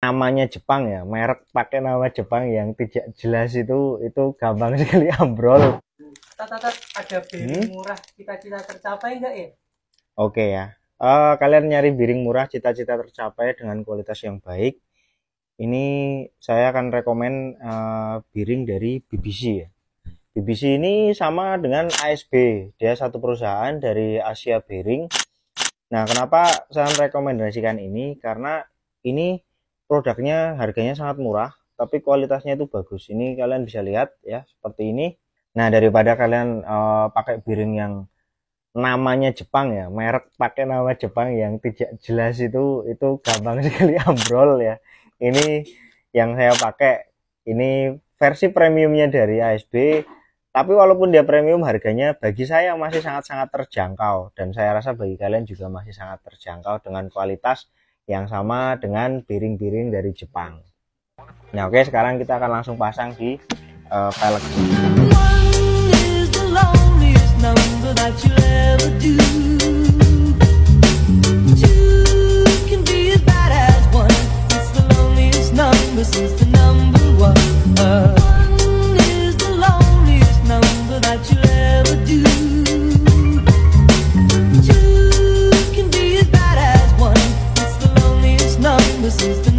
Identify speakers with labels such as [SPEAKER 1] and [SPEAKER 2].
[SPEAKER 1] namanya Jepang ya, merek pakai nama Jepang yang tidak jelas itu gampang sekali ambrol.
[SPEAKER 2] Ada piring murah cita-cita tercapai enggak ya?
[SPEAKER 1] Oke ya. Kalian nyari piring murah cita-cita tercapai dengan kualitas yang baik. Ini saya akan rekomen piring dari BBC ya. BBC ini sama dengan ASB, dia satu perusahaan dari Asia Bearing. Nah, kenapa saya merekomendasikan ini? Karena ini produknya harganya sangat murah, tapi kualitasnya itu bagus. Ini kalian bisa lihat ya, seperti ini. Nah, daripada kalian pakai piring yang namanya Jepang ya, merek pakai nama Jepang yang tidak jelas itu gampang sekali ambrol ya. Ini yang saya pakai, ini versi premiumnya dari ASB. Tapi walaupun dia premium, harganya bagi saya masih sangat-sangat terjangkau. Dan saya rasa bagi kalian juga masih sangat terjangkau dengan kualitas yang sama dengan piring-piring dari Jepang. Nah oke, sekarang kita akan langsung pasang di velg.
[SPEAKER 3] This is the